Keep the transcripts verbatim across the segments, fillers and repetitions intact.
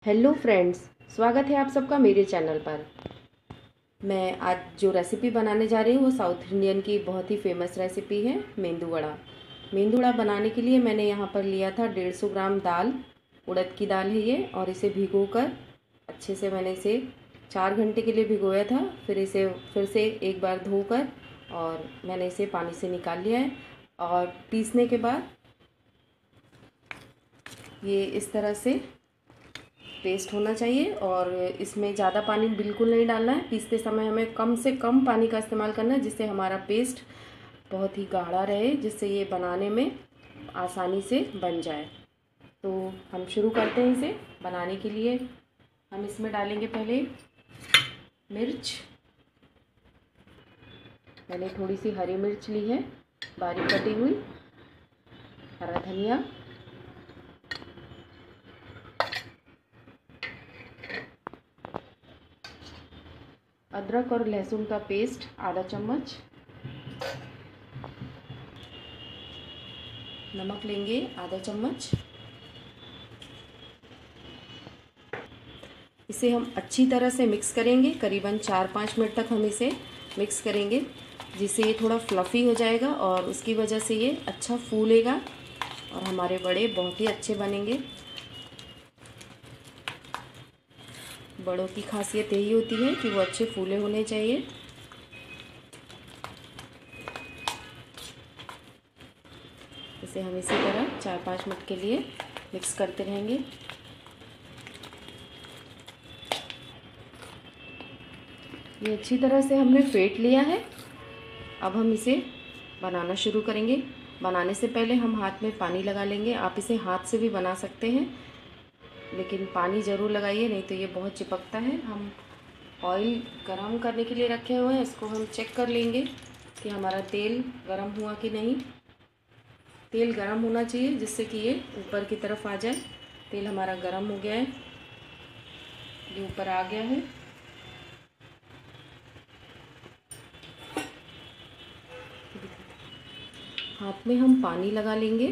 Hello friends, स्वागत है आप सबका मेरे चैनल पर। मैं आज जो रेसिपी बनाने जा रही हूँ वो साउथ इंडियन की बहुत ही फेमस रेसिपी है मेंदू वड़ा। मेंदू वड़ा बनाने के लिए मैंने यहाँ पर लिया था डेढ़ सौ ग्राम दाल, उड़द की दाल है ये, और इसे भिगोकर अच्छे से मैंने इसे चार घंटे के लिए भिगोया था। फिर इसे फिर से एक बार धोकर और मैंने इसे पानी से निकाल लिया है। और पीसने के बाद ये इस तरह से पेस्ट होना चाहिए, और इसमें ज़्यादा पानी बिल्कुल नहीं डालना है। पीसते समय हमें कम से कम पानी का इस्तेमाल करना है, जिससे हमारा पेस्ट बहुत ही गाढ़ा रहे, जिससे ये बनाने में आसानी से बन जाए। तो हम शुरू करते हैं इसे बनाने के लिए। हम इसमें डालेंगे पहले मिर्च। मैंने थोड़ी सी हरी मिर्च ली है बारीक कटी हुई, हरा धनिया, अदरक और लहसुन का पेस्ट आधा चम्मच, नमक लेंगे आधा चम्मच। इसे हम अच्छी तरह से मिक्स करेंगे, करीबन चार पाँच मिनट तक हम इसे मिक्स करेंगे, जिससे ये थोड़ा फ्लफ़ी हो जाएगा और उसकी वजह से ये अच्छा फूलेगा और हमारे बड़े बहुत ही अच्छे बनेंगे। बड़ों की खासियत यही होती है कि वो अच्छे फूले होने चाहिए। इसे हम इसी तरह चार पाँच मिनट के लिए मिक्स करते रहेंगे। ये अच्छी तरह से हमने फेंट लिया है। अब हम इसे बनाना शुरू करेंगे। बनाने से पहले हम हाथ में पानी लगा लेंगे। आप इसे हाथ से भी बना सकते हैं, लेकिन पानी ज़रूर लगाइए, नहीं तो ये बहुत चिपकता है। हम ऑयल गरम करने के लिए रखे हुए हैं। इसको हम चेक कर लेंगे कि हमारा तेल गरम हुआ कि नहीं। तेल गरम होना चाहिए, जिससे कि ये ऊपर की तरफ आ जाए। तेल हमारा गरम हो गया है, ये ऊपर आ गया है। हाथ में हम पानी लगा लेंगे।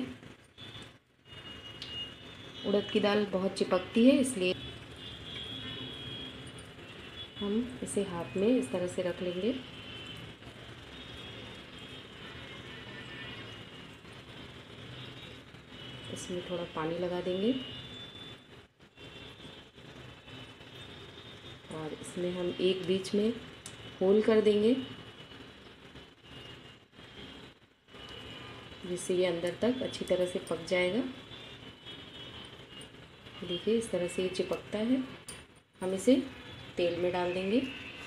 उड़द की दाल बहुत चिपकती है, इसलिए हम इसे हाथ में इस तरह से रख लेंगे। इसमें थोड़ा पानी लगा देंगे और इसमें हम एक बीच में होल कर देंगे, जिससे ये अंदर तक अच्छी तरह से पक जाएगा। देखिए इस तरह से ये चिपकता है। हम इसे तेल में डाल देंगे।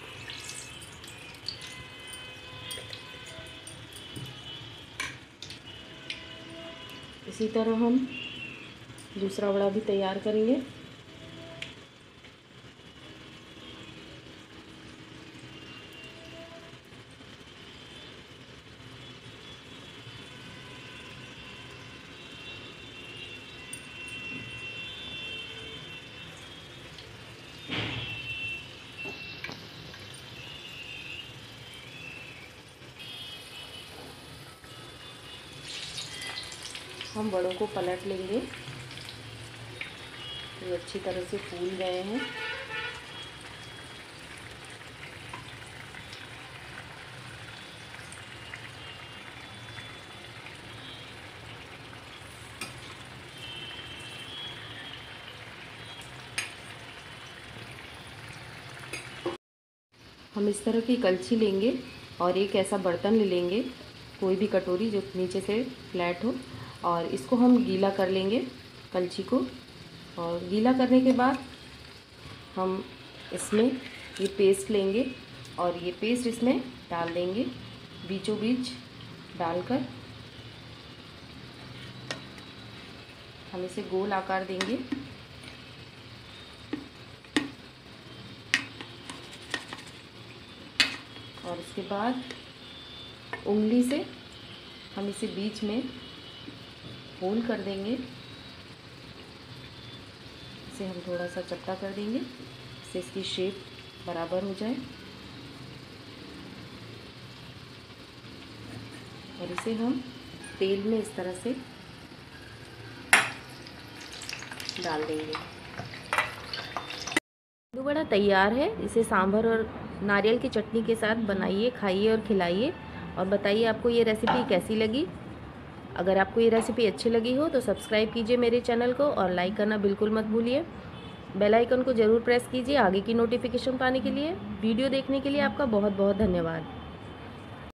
इसी तरह हम दूसरा वड़ा भी तैयार करेंगे। हम बड़ों को पलट लेंगे। ये अच्छी तरह से फूल गए हैं। हम इस तरह की कलछी लेंगे और एक ऐसा बर्तन ले लेंगे, कोई भी कटोरी जो नीचे से फ्लैट हो, और इसको हम गीला कर लेंगे कलछी को। और गीला करने के बाद हम इसमें ये पेस्ट लेंगे और ये पेस्ट इसमें डाल देंगे, बीचों बीच डालकर हम इसे गोल आकार देंगे। और उसके बाद उंगली से हम इसे बीच में होल कर देंगे। इसे हम थोड़ा सा चपटा कर देंगे, इससे इसकी शेप बराबर हो जाए। और इसे हम तेल में इस तरह से डाल देंगे। वड़ा तैयार है। इसे सांभर और नारियल की चटनी के साथ बनाइए, खाइए और खिलाइए और बताइए आपको ये रेसिपी कैसी लगी। अगर आपको ये रेसिपी अच्छी लगी हो तो सब्सक्राइब कीजिए मेरे चैनल को और लाइक करना बिल्कुल मत भूलिए। बेल आइकन को ज़रूर प्रेस कीजिए आगे की नोटिफिकेशन पाने के लिए। वीडियो देखने के लिए आपका बहुत बहुत धन्यवाद।